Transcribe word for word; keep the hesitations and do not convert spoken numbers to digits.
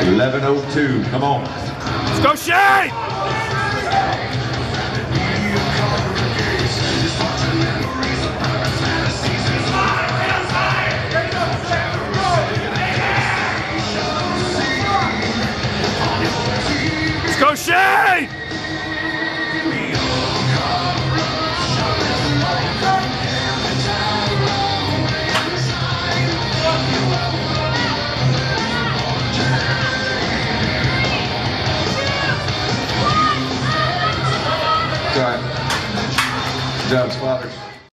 eleven oh two, come on. Let's go, Shane! Let's go, Shane!